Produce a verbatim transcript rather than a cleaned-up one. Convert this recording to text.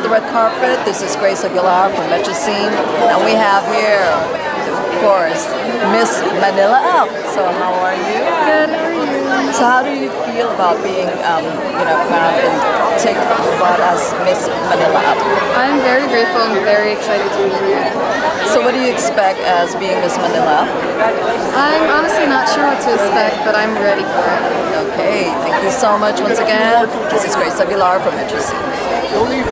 the red carpet. This is Grace Aguilar from Metro Scene, and we have here, of course, Miss Manila Up. So how are you? Good, how are you? So how do you feel about being, um, you know, crowned and take part as Miss Manila Up? I'm very grateful and very excited to be here. So what do you expect as being Miss Manila Up? I'm honestly not sure what to expect, but I'm ready for it. Okay, thank you so much once again. This is Grace Aguilar from Metro Scene.